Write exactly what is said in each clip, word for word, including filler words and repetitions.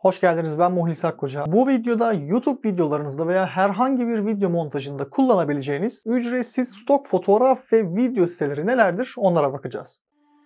Hoş geldiniz, ben Muhlis Akkoca. Bu videoda YouTube videolarınızda veya herhangi bir video montajında kullanabileceğiniz ücretsiz stok fotoğraf ve video siteleri nelerdir onlara bakacağız.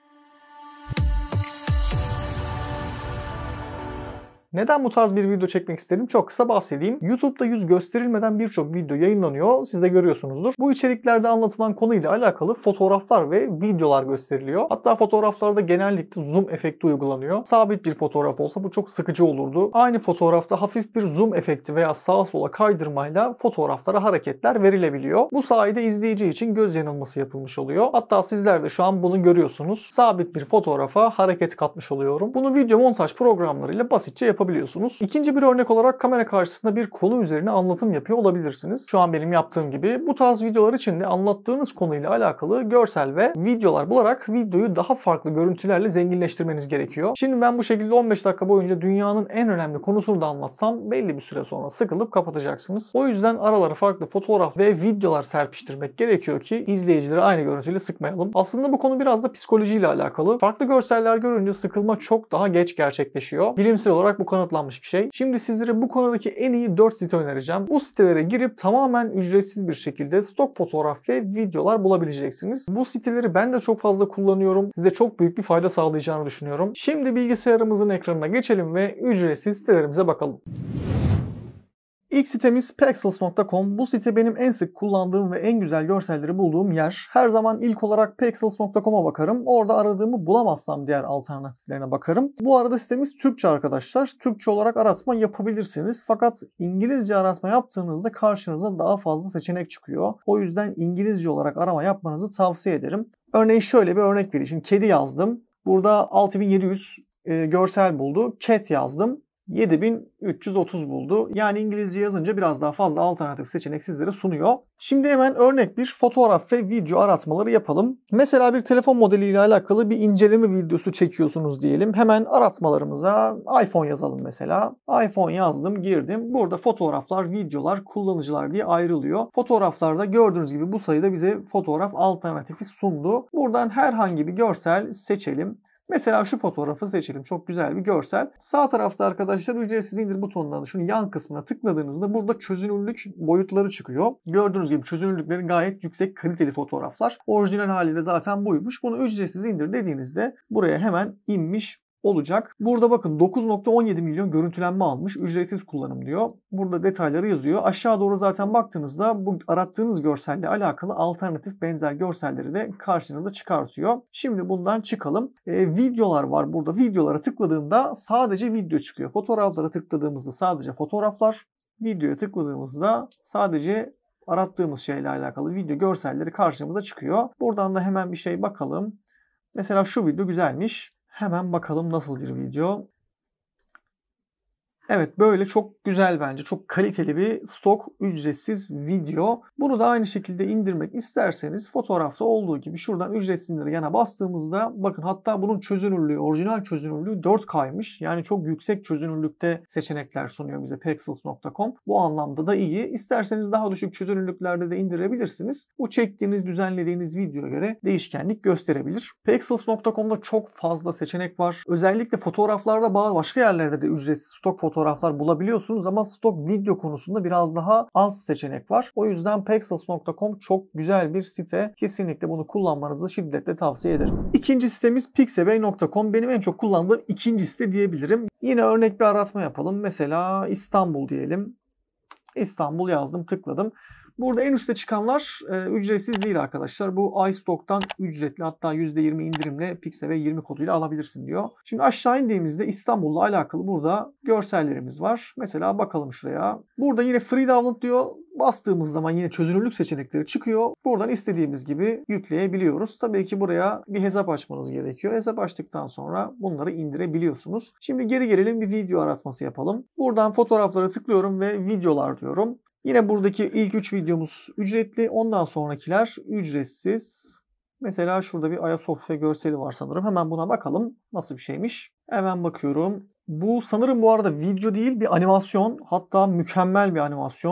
Neden bu tarz bir video çekmek istedim? Çok kısa bahsedeyim. YouTube'da yüz gösterilmeden birçok video yayınlanıyor. Siz de görüyorsunuzdur. Bu içeriklerde anlatılan konuyla alakalı fotoğraflar ve videolar gösteriliyor. Hatta fotoğraflarda genellikle zoom efekti uygulanıyor. Sabit bir fotoğraf olsa bu çok sıkıcı olurdu. Aynı fotoğrafta hafif bir zoom efekti veya sağa sola kaydırmayla fotoğraflara hareketler verilebiliyor. Bu sayede izleyici için göz yanılması yapılmış oluyor. Hatta sizler de şu an bunu görüyorsunuz. Sabit bir fotoğrafa hareket katmış oluyorum. Bunu video montaj programlarıyla basitçe yapabilirsiniz. yapabiliyorsunuz. İkinci bir örnek olarak kamera karşısında bir konu üzerine anlatım yapıyor olabilirsiniz. Şu an benim yaptığım gibi bu tarz videolar için de anlattığınız konuyla alakalı görsel ve videolar bularak videoyu daha farklı görüntülerle zenginleştirmeniz gerekiyor. Şimdi ben bu şekilde on beş dakika boyunca dünyanın en önemli konusunu da anlatsam belli bir süre sonra sıkılıp kapatacaksınız. O yüzden aralara farklı fotoğraf ve videolar serpiştirmek gerekiyor ki izleyicileri aynı görüntüyle sıkmayalım. Aslında bu konu biraz da psikolojiyle alakalı. Farklı görseller görünce sıkılma çok daha geç gerçekleşiyor. Bilimsel olarak bu kanıtlanmış bir şey. Şimdi sizlere bu konudaki en iyi dört site önereceğim. Bu sitelere girip tamamen ücretsiz bir şekilde stok fotoğraf ve videolar bulabileceksiniz. Bu siteleri ben de çok fazla kullanıyorum. Size çok büyük bir fayda sağlayacağını düşünüyorum. Şimdi bilgisayarımızın ekranına geçelim ve ücretsiz sitelerimize bakalım. İlk sitemiz pexels nokta com. Bu site benim en sık kullandığım ve en güzel görselleri bulduğum yer. Her zaman ilk olarak pexels nokta com'a bakarım. Orada aradığımı bulamazsam diğer alternatiflerine bakarım. Bu arada sitemiz Türkçe arkadaşlar. Türkçe olarak aratma yapabilirsiniz. Fakat İngilizce aratma yaptığınızda karşınıza daha fazla seçenek çıkıyor. O yüzden İngilizce olarak arama yapmanızı tavsiye ederim. Örneğin şöyle bir örnek vereyim. Şimdi kedi yazdım. Burada altı bin yedi yüz e, görsel buldu. Cat yazdım. yedi bin üç yüz otuz buldu. Yani İngilizce yazınca biraz daha fazla alternatif seçenek sizlere sunuyor. Şimdi hemen örnek bir fotoğraf ve video aratmaları yapalım. Mesela bir telefon modeliyle alakalı bir inceleme videosu çekiyorsunuz diyelim. Hemen aratmalarımıza iPhone yazalım mesela. iPhone yazdım, girdim. Burada fotoğraflar, videolar, kullanıcılar diye ayrılıyor. Fotoğraflarda gördüğünüz gibi bu sayıda bize fotoğraf alternatifi sundu. Buradan herhangi bir görsel seçelim. Mesela şu fotoğrafı seçelim. Çok güzel bir görsel. Sağ tarafta arkadaşlar ücretsiz indir butonundan şunun yan kısmına tıkladığınızda burada çözünürlük boyutları çıkıyor. Gördüğünüz gibi çözünürlükleri gayet yüksek kaliteli fotoğraflar. Orijinal hali de zaten buymuş. Bunu ücretsiz indir dediğinizde buraya hemen inmiş olacak. Burada bakın dokuz nokta on yedi milyon görüntülenme almış. Ücretsiz kullanım diyor. Burada detayları yazıyor. Aşağı doğru zaten baktığınızda bu arattığınız görselle alakalı alternatif benzer görselleri de karşınıza çıkartıyor. Şimdi bundan çıkalım. E, videolar var burada. Videolara tıkladığımda sadece video çıkıyor. Fotoğraflara tıkladığımızda sadece fotoğraflar. Videoya tıkladığımızda sadece arattığımız şeyle alakalı video görselleri karşımıza çıkıyor. Buradan da hemen bir şey bakalım. Mesela şu video güzelmiş. Hemen bakalım nasıl bir video. Evet, böyle çok güzel bence. Çok kaliteli bir stok ücretsiz video. Bunu da aynı şekilde indirmek isterseniz fotoğrafta olduğu gibi şuradan ücretsiz indir yana bastığımızda bakın hatta bunun çözünürlüğü, orijinal çözünürlüğü dört K'ymış. Yani çok yüksek çözünürlükte seçenekler sunuyor bize pexels nokta com. Bu anlamda da iyi. İsterseniz daha düşük çözünürlüklerde de indirebilirsiniz. Bu çektiğiniz, düzenlediğiniz videoya göre değişkenlik gösterebilir. pexels nokta com'da çok fazla seçenek var. Özellikle fotoğraflarda bazı başka yerlerde de ücretsiz stok fotoğraflar fotoğraflar bulabiliyorsunuz ama stok video konusunda biraz daha az seçenek var. O yüzden pexels nokta com çok güzel bir site. Kesinlikle bunu kullanmanızı şiddetle tavsiye ederim. İkinci sitemiz pixabay nokta com. Benim en çok kullandığım ikinci site diyebilirim. Yine örnek bir aratma yapalım. Mesela İstanbul diyelim. İstanbul yazdım, tıkladım. Burada en üstte çıkanlar e, ücretsiz değil arkadaşlar. Bu iStock'tan ücretli, hatta yüzde yirmi indirimle pixabay yirmi koduyla alabilirsin diyor. Şimdi aşağı indiğimizde İstanbul'la alakalı burada görsellerimiz var. Mesela bakalım şuraya. Burada yine free download diyor. Bastığımız zaman yine çözünürlük seçenekleri çıkıyor. Buradan istediğimiz gibi yükleyebiliyoruz. Tabii ki buraya bir hesap açmanız gerekiyor. Hesap açtıktan sonra bunları indirebiliyorsunuz. Şimdi geri gelelim, bir video aratması yapalım. Buradan fotoğraflara tıklıyorum ve videolar diyorum. Yine buradaki ilk üç videomuz ücretli. Ondan sonrakiler ücretsiz. Mesela şurada bir Ayasofya görseli var sanırım. Hemen buna bakalım nasıl bir şeymiş. Hemen bakıyorum. Bu sanırım bu arada video değil, bir animasyon. Hatta mükemmel bir animasyon.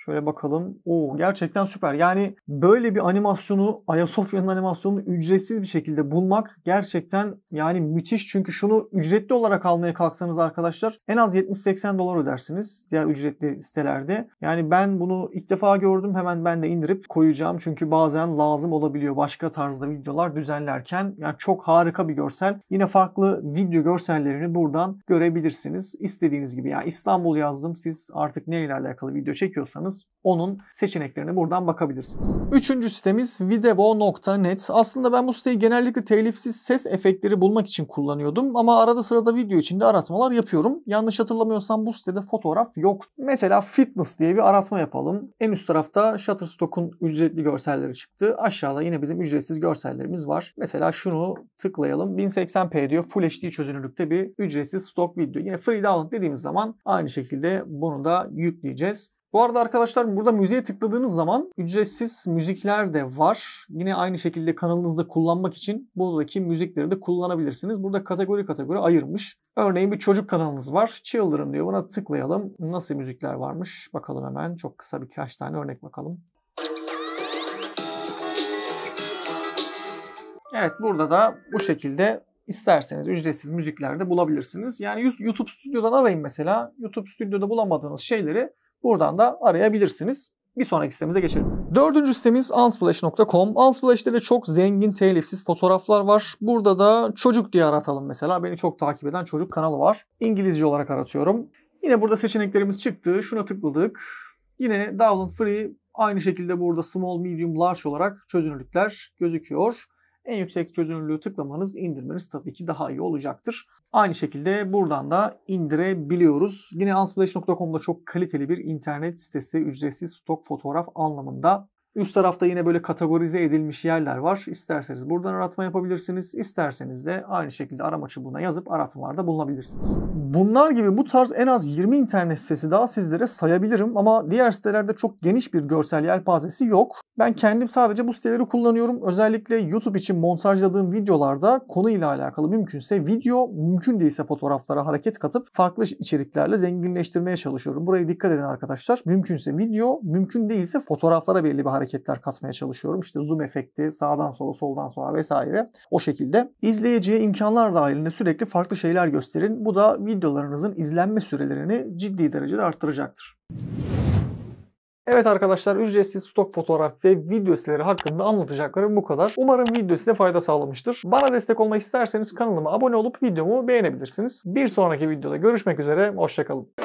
Şöyle bakalım. Oo, gerçekten süper. Yani böyle bir animasyonu, Ayasofya'nın animasyonunu ücretsiz bir şekilde bulmak gerçekten yani müthiş. Çünkü şunu ücretli olarak almaya kalksanız arkadaşlar en az yetmiş seksen dolar ödersiniz diğer ücretli sitelerde. Yani ben bunu ilk defa gördüm. Hemen ben de indirip koyacağım. Çünkü bazen lazım olabiliyor başka tarzda videolar düzenlerken. Yani çok harika bir görsel. Yine farklı video görsellerini buradan görebilirsiniz. İstediğiniz gibi. Yani İstanbul yazdım. Siz artık neyle alakalı video çekiyorsanız onun seçeneklerine buradan bakabilirsiniz. Üçüncü sitemiz videvo nokta net. Aslında ben bu siteyi genellikle telifsiz ses efektleri bulmak için kullanıyordum ama arada sırada video içinde aratmalar yapıyorum. Yanlış hatırlamıyorsam bu sitede fotoğraf yok. Mesela fitness diye bir aratma yapalım. En üst tarafta Shutterstock'un ücretli görselleri çıktı. Aşağıda yine bizim ücretsiz görsellerimiz var. Mesela şunu tıklayalım. bin seksen p diyor. Full H D çözünürlükte bir ücretsiz stok video. Yine free download dediğimiz zaman aynı şekilde bunu da yükleyeceğiz. Bu arada arkadaşlar burada müziğe tıkladığınız zaman ücretsiz müzikler de var. Yine aynı şekilde kanalınızda kullanmak için buradaki müzikleri de kullanabilirsiniz. Burada kategori kategori ayırmış. Örneğin bir çocuk kanalınız var. Children diyor. Buna tıklayalım. Nasıl müzikler varmış? Bakalım hemen. Çok kısa birkaç tane örnek bakalım. Evet, burada da bu şekilde İsterseniz ücretsiz müzikler de bulabilirsiniz. Yani YouTube Studio'dan arayın mesela. YouTube Studio'da bulamadığınız şeyleri buradan da arayabilirsiniz. Bir sonraki sitemize geçelim. Dördüncü sitemiz unsplash nokta com. Unsplash'te de çok zengin telifsiz fotoğraflar var. Burada da çocuk diye aratalım mesela. Beni çok takip eden çocuk kanalı var. İngilizce olarak aratıyorum. Yine burada seçeneklerimiz çıktı. Şuna tıkladık. Yine download free. Aynı şekilde burada small, medium, large olarak çözünürlükler gözüküyor. En yüksek çözünürlüğü tıklamanız, indirmeniz tabii ki daha iyi olacaktır. Aynı şekilde buradan da indirebiliyoruz. Yine unsplash nokta com'da çok kaliteli bir internet sitesi, ücretsiz stok fotoğraf anlamında. Üst tarafta yine böyle kategorize edilmiş yerler var. İsterseniz buradan aratma yapabilirsiniz. İsterseniz de aynı şekilde arama çubuğuna yazıp aratmalarda bulunabilirsiniz. Bunlar gibi bu tarz en az yirmi internet sitesi daha sizlere sayabilirim ama diğer sitelerde çok geniş bir görsel yelpazesi yok. Ben kendim sadece bu siteleri kullanıyorum. Özellikle YouTube için montajladığım videolarda konuyla alakalı mümkünse video, mümkün değilse fotoğraflara hareket katıp farklı içeriklerle zenginleştirmeye çalışıyorum. Buraya dikkat edin arkadaşlar. Mümkünse video, mümkün değilse fotoğraflara belli bir hareketler katmaya çalışıyorum. İşte zoom efekti, sağdan sola, soldan sola vesaire. O şekilde izleyiciye imkanlar dahilinde sürekli farklı şeyler gösterin. Bu da videolarınızın izlenme sürelerini ciddi derecede arttıracaktır. Evet arkadaşlar, ücretsiz stok fotoğraf ve video siteleri hakkında anlatacaklarım bu kadar. Umarım video size fayda sağlamıştır. Bana destek olmak isterseniz kanalıma abone olup videomu beğenebilirsiniz. Bir sonraki videoda görüşmek üzere, hoşça kalın.